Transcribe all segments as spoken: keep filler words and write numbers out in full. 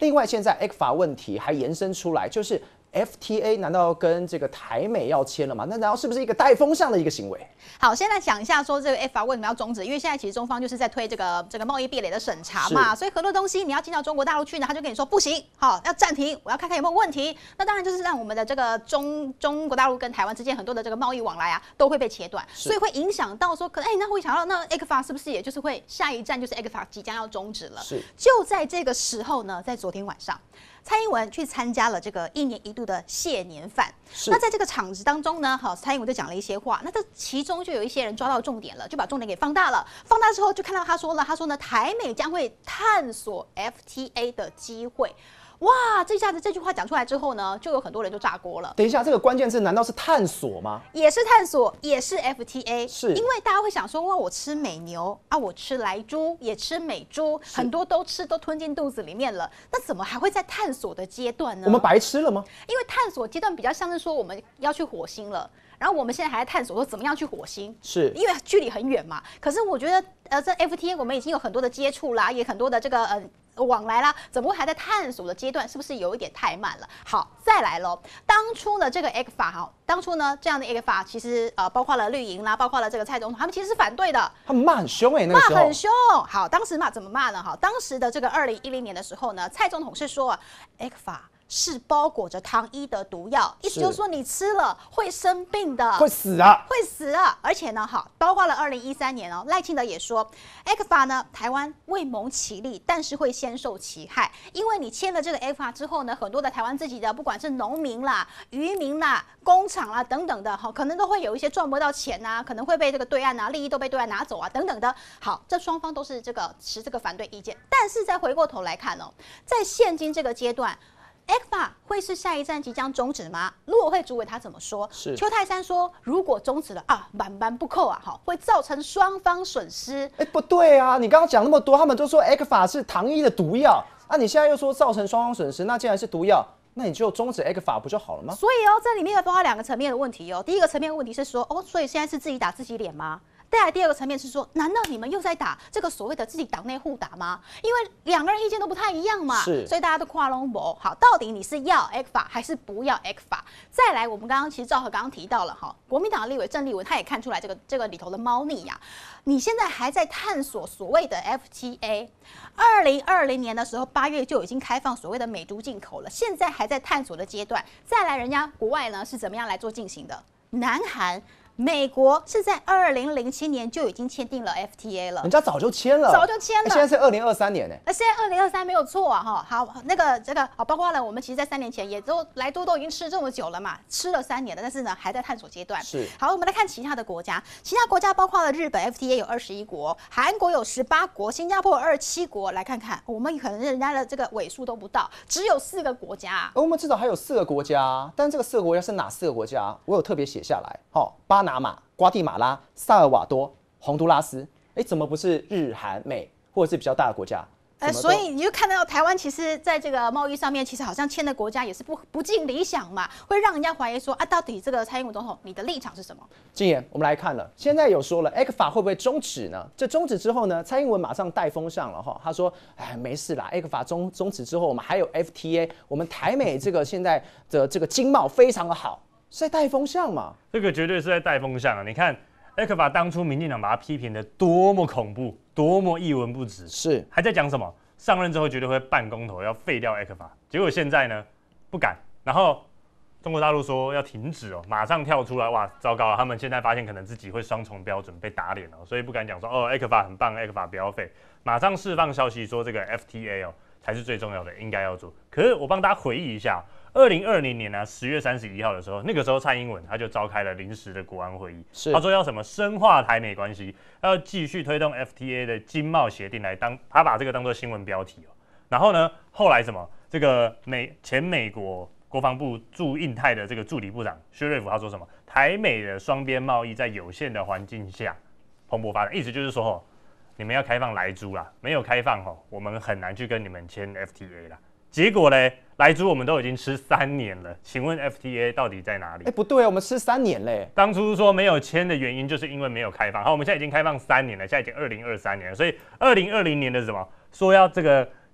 另外，现在 E C F A 问题还延伸出来，就是 F T A 难道跟这个台美要签了吗？那难道是不是一个带风向的一个行为？ 好，先来讲一下说这个 E C F A 为什么要终止，因为现在其实中方就是在推这个这个贸易壁垒的审查嘛，所以很多东西你要进到中国大陆去呢，他就跟你说不行，好要暂停，我要看看有没有问题。那当然就是让我们的这个中中国大陆跟台湾之间很多的这个贸易往来啊都会被切断，所以会影响到说，可哎、欸、那会想到那 E C F A 是不是也就是会下一站就是 E C F A 即将要终止了？是，就在这个时候呢，在昨天晚上。蔡英文去参加了这个一年一度的谢年饭，那在这个场子当中呢，好，蔡英文就讲了一些话，那这其中就有一些人抓到重点了，就把重点给放大了，放大之后就看到他说了，他说呢，台美将会探索 F T A 的机会。哇，这下子这句话讲出来之后呢，就有很多人就炸锅了。 等一下，这个关键字难道是探索吗？ 也是探索，也是 F T A， 是因为大家会想说，哇，我吃美牛啊，我吃莱猪，也吃美猪，很多都吃都吞进肚子里面了，那怎么还会在探索的阶段呢？ 我们白吃了吗？ 因为探索阶段比较像是说我们要去火星了。然后我们现在还在探索说怎么样去火星， 是因为距离很远嘛。可是我觉得，呃，这 F T A 我们已经有很多的接触啦，也很多的这个呃往来啦，怎么会还在探索的阶段？是不是有一点太慢了？好，再来喽。当初的这个 E C F A 哈，当初呢这样的 E C F A 其实呃包括了绿营啦，包括了这个蔡总统，他们其实是反对的。 他们骂很凶哎、欸，那个时候骂很凶。好，当时骂怎么骂呢？哈，当时的这个二零一零年的时候呢，蔡总统是说 E C F A。是包裹着糖衣的毒药，意思就是说你吃了会生病的， 会死啊， 会死啊！而且呢，哈，包括了二零一三年哦，赖清德也说 ，E C F A 呢，台湾未蒙其利，但是会先受其害，因为你签了这个 E C F A 之后呢，很多的台湾自己的不管是农民啦、渔民啦、工厂啦等等的，哈，可能都会有一些赚不到钱呐、啊，可能会被这个对岸啊利益都被对岸拿走啊等等的。好，这双方都是这个持这个反对意见，但是再回过头来看哦，在现今这个阶段。E C F A 会是下一站即将终止吗？陆委会主委他怎么说？ 是邱泰山说，如果终止了啊，满满不扣啊，哈，会造成双方损失。 哎、欸，不对啊，你刚刚讲那么多，他们都说 E C F A 是糖衣的毒药，啊，你现在又说造成双方损失，那既然是毒药，那你就终止 E C F A 不就好了吗？ 所以哦，这里面有包括两个层面的问题哦。第一个层面的问题是说，哦，所以现在是自己打自己脸吗？再来第二个层面是说，难道你们又在打这个所谓的自己党内互打吗？因为两个人意见都不太一样嘛， 是， 所以大家都跨龙博。好，到底你是要 E C F A 还是不要 E C F A？ 再来，我们刚刚其实赵和刚刚提到了哈，国民党的立委郑丽文他也看出来这个这个里头的猫腻呀、啊。你现在还在探索所谓的 F T A， 二零二零年的时候八月就已经开放所谓的美猪进口了，现在还在探索的阶段。再来，人家国外呢是怎么样来做进行的？南韩。美国是在二零零七年就已经签订了 F T A 了， 人家早就签了， 早就签了。 欸、现在是二零二三年呢、欸， 那现在二零二三没有错啊，哈，好，那个这个啊，包括了我们其实，在三年前也都来都都已经吃这么久了嘛，吃了三年了，但是呢还在探索阶段。 是， 好，我们来看其他的国家，其他国家包括了日本 F T A 有二十一国，韩国有十八国，新加坡有二十七国，来看看我们可能人家的这个尾数都不到，只有四个国家。 而我们至少还有四个国家，但这个四个国家是哪四个国家？我有特别写下来，哦，巴拿马。瓜地马拉、萨尔瓦多、洪都拉斯，哎、欸，怎么不是日、韩、美，或者是比较大的国家？ 呃，所以你就看到台湾其实在这个贸易上面，其实好像签的国家也是不不尽理想嘛，会让人家怀疑说啊，到底这个蔡英文总统你的立场是什么？ 静言，我们来看了，现在有说了 E C F A 会不会终止呢？这终止之后呢，蔡英文马上带风向了哈，他说，哎，没事啦 ，E C F A 终终止之后，我们还有 F T A， 我们台美这个现在的这个经贸非常的好。是在带风向嘛？ 这个绝对是在带风向啊！你看 E C F A 当初民进党把它批评的多么恐怖，多么一文不值， 是还在讲什么？上任之后绝对会办公投，要废掉 E C F A， 结果现在呢不敢，然后中国大陆说要停止哦，马上跳出来，哇，糟糕了！他们现在发现可能自己会双重标准被打脸哦，所以不敢讲说哦 E C F A 很棒 ，E C F A 不要废，马上释放消息说这个 F T A 哦才是最重要的，应该要做。可是我帮大家回忆一下。二零二零年呢、啊，十月三十一号的时候，那个时候蔡英文他就召开了临时的国安会议， 是他说要什么深化台美关系，要继续推动 F T A 的经贸协定来当，他把这个当做新闻标题哦。然后呢，后来什么这个美前美国国防部驻印太的这个助理部长薛瑞福他说什么，台美的双边贸易在有限的环境下蓬勃发展，意思就是说哦，你们要开放莱猪啦，没有开放哦，我们很难去跟你们签 F T A 啦。结果嘞，莱猪我们都已经吃三年了，请问 F T A 到底在哪里？ 哎、欸，不对，我们吃三年嘞。 当初说没有签的原因，就是因为没有开放。好，我们现在已经开放三年了，现在已经二零二三年了，所以二零二零年的什么说要这个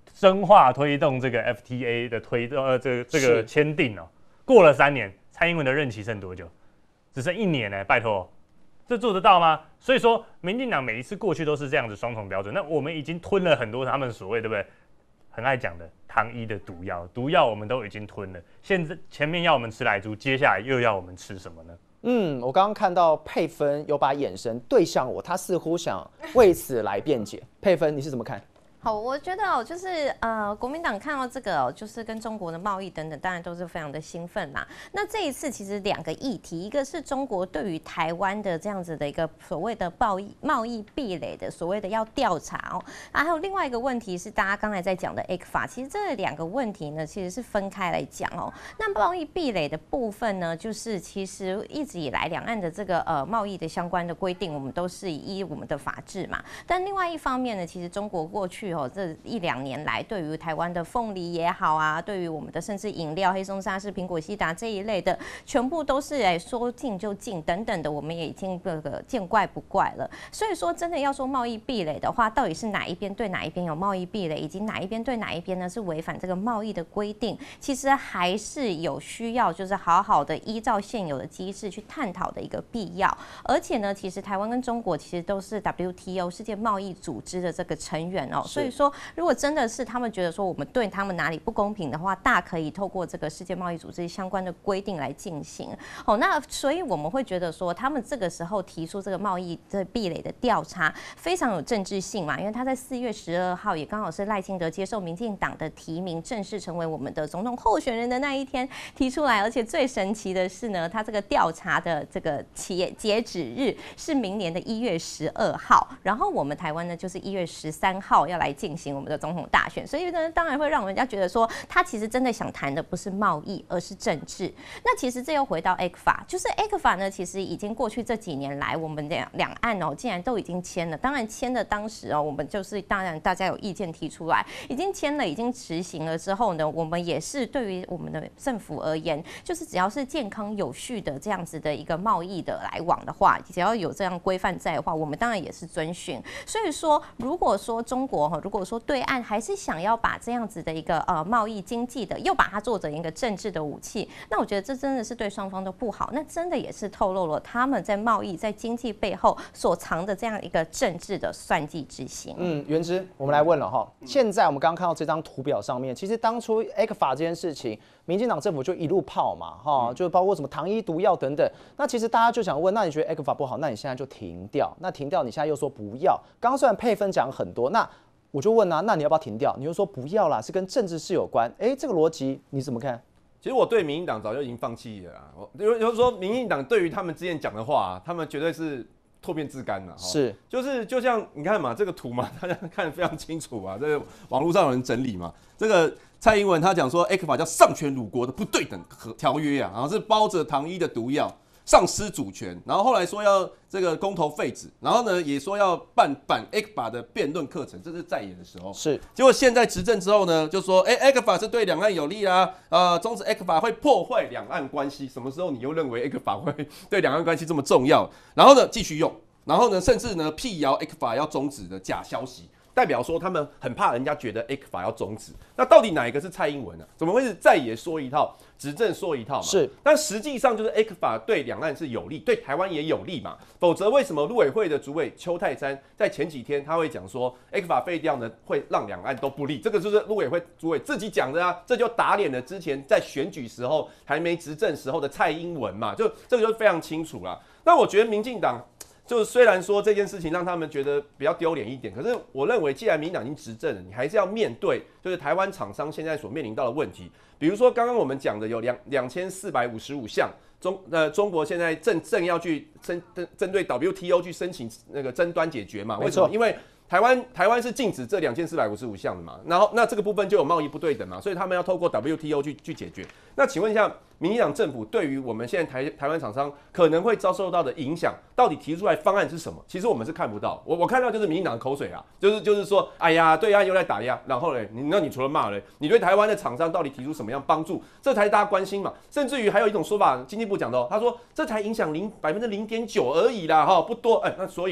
深化推动这个 F T A 的推动，呃，这个这个签订哦，过了三年，蔡英文的任期剩多久？只剩一年呢、欸，拜托，这做得到吗？所以说，民进党每一次过去都是这样子双重标准。那我们已经吞了很多他们所谓对不对？很爱讲的糖衣的毒药，毒药我们都已经吞了，现在前面要我们吃莱猪，接下来又要我们吃什么呢？ 嗯，我刚刚看到佩芬有把眼神对向我，他似乎想为此来辩解。佩芬，你是怎么看？ 好，我觉得哦，就是呃，国民党看到这个哦，就是跟中国的贸易等等，当然都是非常的兴奋啦。那这一次其实两个议题，一个是中国对于台湾的这样子的一个所谓的贸易贸易壁垒的所谓的要调查哦，啊，还有另外一个问题是大家刚才在讲的 E C F A， 其实这两个问题呢，其实是分开来讲哦。那贸易壁垒的部分呢，就是其实一直以来两岸的这个呃贸易的相关的规定，我们都是依我们的法制嘛。但另外一方面呢，其实中国过去哦，这一两年来，对于台湾的凤梨也好啊，对于我们的甚至饮料、黑松沙士、苹果西达这一类的，全部都是哎说禁就禁等等的，我们也已经这个见怪不怪了。所以说，真的要说贸易壁垒的话，到底是哪一边对哪一边有贸易壁垒，以及哪一边对哪一边呢是违反这个贸易的规定，其实还是有需要，就是好好的依照现有的机制去探讨的一个必要。而且呢，其实台湾跟中国其实都是 W T O 世界贸易组织的这个成员哦，所以说。如果真的是他们觉得说我们对他们哪里不公平的话，大可以透过这个世界贸易组织相关的规定来进行。哦，那所以我们会觉得说，他们这个时候提出这个贸易的壁垒的调查，非常有政治性嘛，因为他在四月十二号也刚好是赖清德接受民进党的提名，正式成为我们的总统候选人的那一天提出来。而且最神奇的是呢，他这个调查的这个截截止日是明年的一月十二号，然后我们台湾呢就是一月十三号要来进行我们的总统大选，所以呢，当然会让人家觉得说，他其实真的想谈的不是贸易，而是政治。那其实这又回到 E C F A， 就是 E C F A 呢，其实已经过去这几年来，我们两两岸哦，竟然都已经签了。当然签的当时哦，我们就是当然大家有意见提出来，已经签了，已经执行了之后呢，我们也是对于我们的政府而言，就是只要是健康有序的这样子的一个贸易的来往的话，只要有这样规范在的话，我们当然也是遵循。所以说，如果说中国哈，如果说对岸还是想要把这样子的一个呃贸易经济的，又把它做成一个政治的武器，那我觉得这真的是对双方都不好。那真的也是透露了他们在贸易、在经济背后所藏的这样一个政治的算计之心。 嗯，元之，我们来问了哈。现在我们刚刚看到这张图表上面，其实当初 E C F A 这件事情，民进党政府就一路炮嘛，哈，就包括什么糖衣毒药等等。那其实大家就想问，那你觉得 E C F A 不好，那你现在就停掉？那停掉，你现在又说不要。刚刚虽然配分讲很多，那我就问啊，那你要不要停掉？你又说不要啦，是跟政治是有关。哎、欸，这个逻辑你怎么看？ 其实我对民进党早就已经放弃了啦。我就是说，民进党对于他们之前讲的话、啊，他们绝对是唾面自干了。 是， 就是就像你看嘛，这个图嘛，大家看得非常清楚嘛。这个网络上有人整理嘛，这个蔡英文他讲说 ，E C F A 叫丧权辱国的不对等条约啊，然后是包着糖衣的毒药。丧失主权，然后后来说要这个公投废止，然后呢也说要办反 E C F A 的辩论课程，这是在野的时候。 是， 结果现在执政之后呢，就说哎 E C F A 是对两岸有利啦，呃，终止 E C F A 会破坏两岸关系。什么时候你又认为 E C F A 会对两岸关系这么重要？然后呢继续用，然后呢甚至呢辟谣 E C F A 要终止的假消息。代表说他们很怕人家觉得 E C F A 要终止，那到底哪一个是蔡英文呢、啊？怎么会是在野说一套，执政说一套嘛？ 是， 但实际上就是 E C F A 对两岸是有利，对台湾也有利嘛。否则为什么陆委会的主委邱泰山在前几天他会讲说 E C F A 废掉呢，会让两岸都不利？这个就是陆委会主委自己讲的啊，这就打脸了之前在选举时候还没执政时候的蔡英文嘛，就这个就非常清楚啦。那我觉得民进党。就是虽然说这件事情让他们觉得比较丢脸一点，可是我认为既然民进党已经执政了，你还是要面对就是台湾厂商现在所面临到的问题。比如说刚刚我们讲的有两两千四百五十五项中呃中国现在正正要去针针对 W T O 去申请那个争端解决嘛？为什么？因为台湾台湾是禁止这两千四百五十五项的嘛，然后那这个部分就有贸易不对等嘛，所以他们要透过 W T O 去去解决。那请问一下，民进党政府对于我们现在台台湾厂商可能会遭受到的影响，到底提出来方案是什么？其实我们是看不到，我我看到就是民进党的口水啊，就是就是说，哎呀，对岸又在打压，然后嘞，你那你除了骂嘞，你对台湾的厂商到底提出什么样帮助？这才是大家关心嘛。甚至于还有一种说法，经济部讲的、哦，他说这才影响零百分之零点九而已啦，哈，不多。哎，那所以嘞。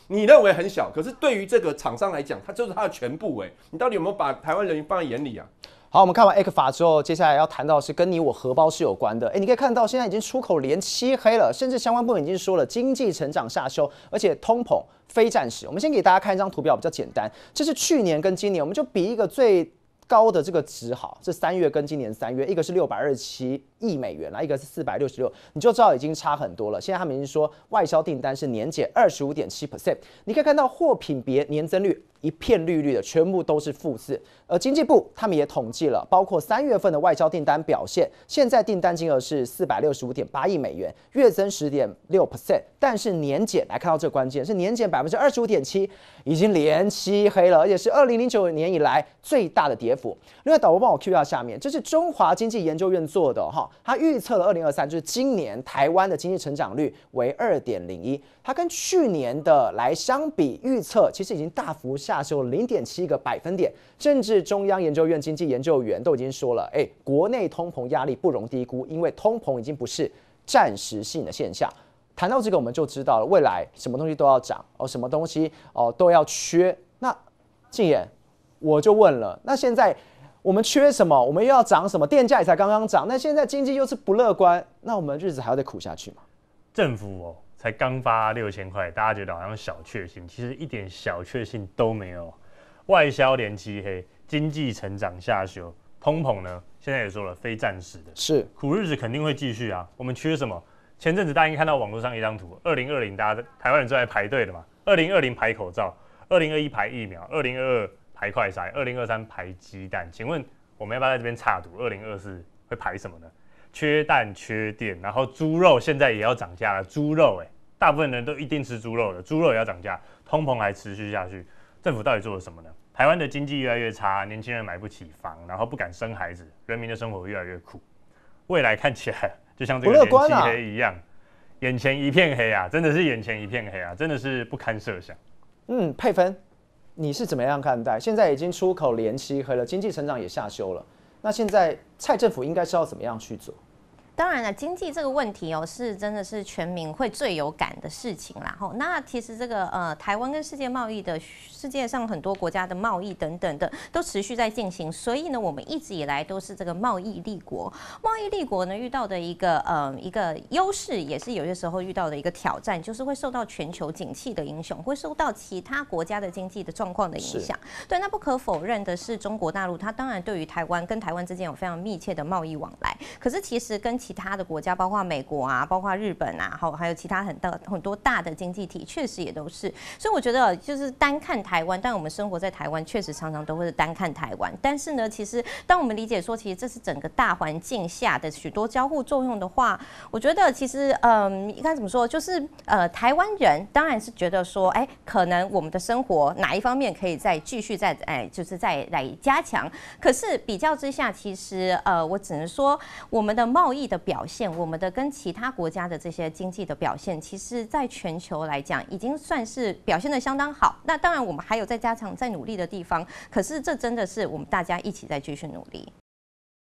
你认为很小，可是对于这个厂商来讲，它就是它的全部哎、欸。你到底有没有把台湾人民放在眼里啊？ 好，我们看完 E C F A 之后，接下来要谈到的是跟你我荷包是有关的。哎，你可以看到现在已经出口连七黑了，甚至相关部门已经说了经济成长下修，而且通膨非战时。我们先给大家看一张图表，比较简单，这是去年跟今年，我们就比一个最高的这个值好，这三月跟今年三月，一个是六百二十七亿美元啦，一个是四百六十六，你就知道已经差很多了。现在他们已经说外销订单是年减二十五点七 percent， 你可以看到货品别年增率一片绿绿的，全部都是负四。而经济部他们也统计了，包括三月份的外销订单表现，现在订单金额是四百六十五点八亿美元，月增十点六 percent， 但是年减来看到这个关键是年减百分之二十五点七，已经连七黑了，而且是二零零九年以来最大的跌幅。另外，导播帮我 Q 到下面，这是中华经济研究院做的哈，他预测了二零二三，就是今年台湾的经济成长率为二点零一，它跟去年的来相比，预测其实已经大幅下修了零点七个百分点，甚至中央研究院经济研究员都已经说了，哎，国内通膨压力不容低估，因为通膨已经不是暂时性的现象。谈到这个，我们就知道了未来什么东西都要涨哦，什么东西哦都要缺。那静妍，我就问了，那现在我们缺什么？我们又要涨什么？电价也才刚刚涨，那现在经济又是不乐观，那我们日子还要再苦下去吗？ 政府哦，才刚发六千块，大家觉得好像小确幸，其实一点小确幸都没有。外销连七黑，经济成长下修，通膨呢，现在也说了非暂时的， 是苦日子肯定会继续啊。我们缺什么？前阵子大家应该看到网络上一张图，二零二零大家台湾人最爱排队的嘛，二零二零排口罩，二零二一排疫苗，二零二二排快筛，二零二三排鸡蛋。请问我们要不要在这边插图？二零二四会排什么呢？缺蛋缺电，然后猪肉现在也要涨价了，猪肉哎、欸，大部分人都一定吃猪肉的，猪肉也要涨价，通膨还持续下去。政府到底做了什么呢？台湾的经济越来越差，年轻人买不起房，然后不敢生孩子，人民的生活越来越苦。未来看起来就像这个连七黑一样，眼前一片黑啊，真的是眼前一片黑啊，真的是不堪设想。 嗯，佩芬，你是怎么样看待？现在已经出口连七黑了，经济成长也下修了，那现在蔡政府应该是要怎么样去做？ 当然了，经济这个问题哦，是真的是全民会最有感的事情啦。吼，那其实这个呃，台湾跟世界贸易的世界上很多国家的贸易等等的都持续在进行，所以呢，我们一直以来都是这个贸易立国。贸易立国呢，遇到的一个呃一个优势，也是有些时候遇到的一个挑战，就是会受到全球景气的影响，会受到其他国家的经济的状况的影响。对，那不可否认的是，中国大陆它当然对于台湾跟台湾之间有非常密切的贸易往来，可是其实跟其他的国家，包括美国啊，包括日本啊，好，还有其他很大很多大的经济体，确实也都是。所以我觉得，就是单看台湾，但我们生活在台湾，确实常常都会单看台湾。但是呢，其实当我们理解说，其实这是整个大环境下的许多交互作用的话，我觉得其实，嗯，应该怎么说？就是呃，台湾人当然是觉得说，哎，可能我们的生活哪一方面可以再继续再哎，就是再来加强。可是比较之下，其实呃，我只能说，我们的贸易的表现。我们的跟其他国家的这些经济的表现，其实在全球来讲，已经算是表现得相当好。那当然，我们还有在加强、在努力的地方。可是这真的是我们大家一起在继续努力。